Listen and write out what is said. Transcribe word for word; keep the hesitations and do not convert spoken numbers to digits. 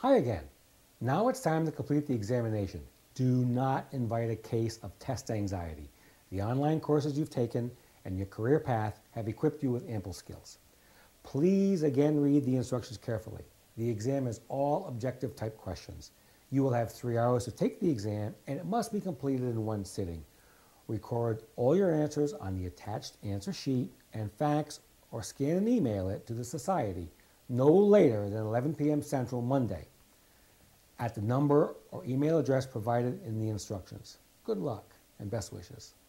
Hi again. Now it's time to complete the examination. Do not invite a case of test anxiety. The online courses you've taken and your career path have equipped you with ample skills. Please again read the instructions carefully. The exam is all objective type questions. You will have three hours to take the exam and it must be completed in one sitting. Record all your answers on the attached answer sheet and fax or scan and email it to the Society no later than eleven p m Central Monday at the number or email address provided in the instructions. Good luck and best wishes.